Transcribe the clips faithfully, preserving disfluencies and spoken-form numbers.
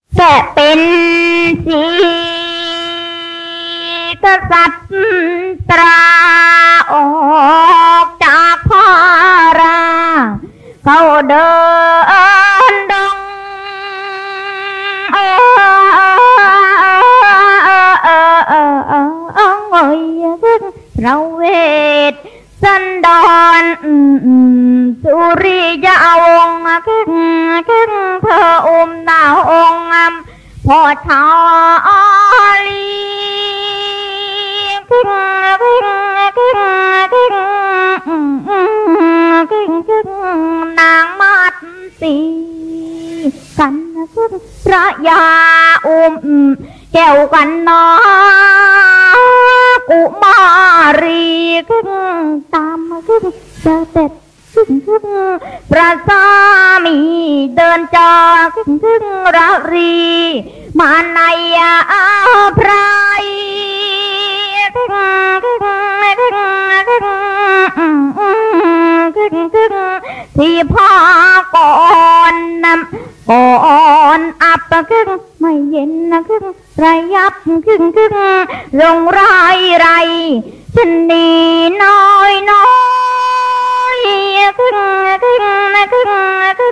แก่เป็นสีกษัตริย์ตราออกจากพาราเขาเดินดงเออเราเวทสันดอนสุริยวงศ์ขึ้นขึ้นเธออุ้มดาวองค์พ่อชาลีขึ้นขึ้นขึ้นขึ้นขึ้นขึ้นนางมัดสีกันขึ้นพระยาอุ้มแก้วกันนอกุมารีขึ้นตามขึ้นเสด็จขึ้นขึ้นพระสามีเดินจอขึ้นขึ้นระรีมาในอาพรายขึ้นขึ้นขึ้นขึ้นขึ้นขึ้นที่พ่อก่อนนำก่อนอับขึ้นไม่เย็นขึ้นระยับขึ้นขึ้นลงไรไรฉันนี่น้อยน้อยขึ้นขึ้นขึ้นขึ้น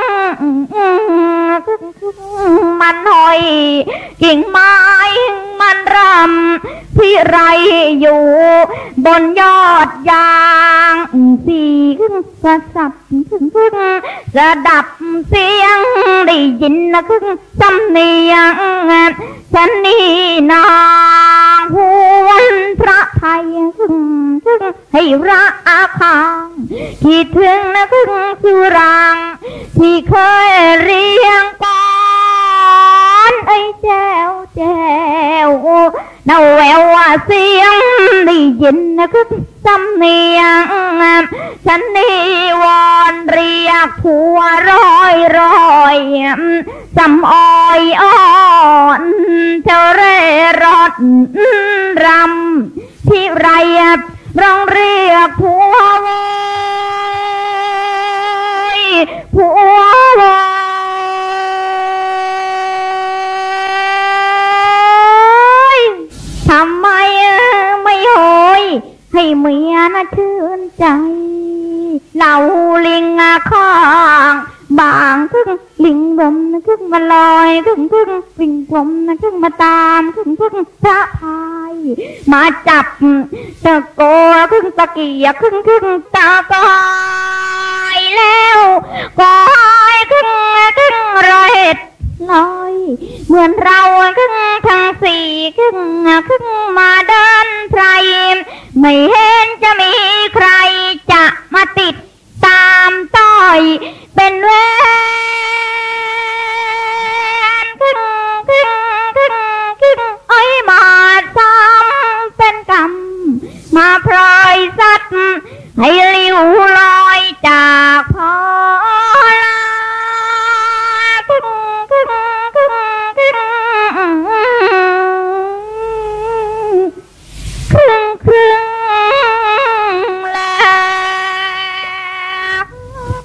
ขึ้นขึ้นมันหอยกิ่งไม้มันรำที่ไรอยู่บนยอดยางสีขึ้นกระสับขึ้นขึ้นระดับเสียงได้ยินนะขึ้นสำเนียงฉันนี่นางหวนพระไทยขึ้นขึ้นให้ระอาคางคิดถึงนะขึ้นสุรางที่เคยเรียงก่อนไอ้แจ้วแจ้วน่าแววเสียงได้ยินนะขึ้นสำเนียงฉันนี่วอนเรียกผัวร้อยร้อยสำอ้อยอ่อนเจ้าเร่ร่อนรำที่ไรร้องเรียกผัวโวยผัวโวยทำไมไม่โหยให้เมียน่ะชื่นใจเหล่าลิงข้างบางขึ้นลิงบมขึ้นมาลอยขึ้นขึ้นลิงบมขึ้นมาตามขึ้นขึ้นพระพายมาจับตะโกขึ้นตะเกียกขึ้นขึ้นตะกายแล้วก็ให้ขึ้นขึ้นรอยเห็ดลอยเหมือนเราขึ้นทั้งสี่ขึ้นขึ้นมาเดินไพรไม่เห็นจะมีใครจะมาติดตามต้อยเป็นเว